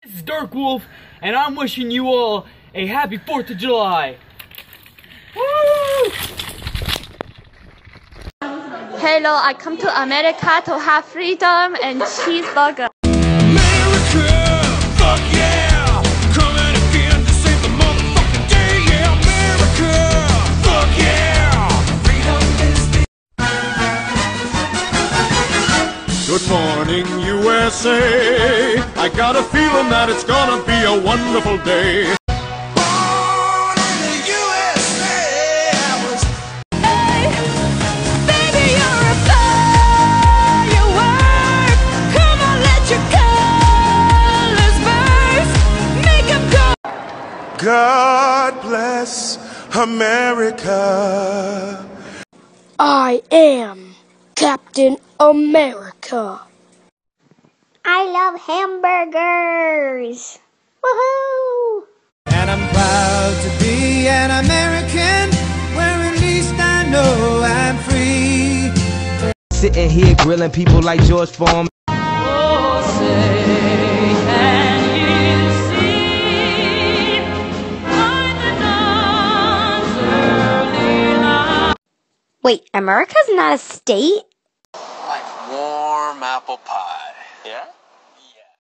This is Dark Wolf, and I'm wishing you all a happy 4th of July. Woo! Hello, I come to America to have freedom and cheeseburger. America, fuck yeah! Coming again to save the motherfucking day, yeah! America, fuck yeah! Freedom is the... Good morning, USA. I got a feeling that it's gonna be a wonderful day. Born in the USA, I was... Hey, baby, you're a firework. Come on, let your colors burst. Make 'em go. God bless America. I am Captain America. I love hamburgers. Woohoo! And I'm proud to be an American, where at least I know I'm free. Sitting here grilling people like George Foreman. Oh, say, can you see by the dawn's early light? Wait, America's not a state? Like warm apple pie. Yeah?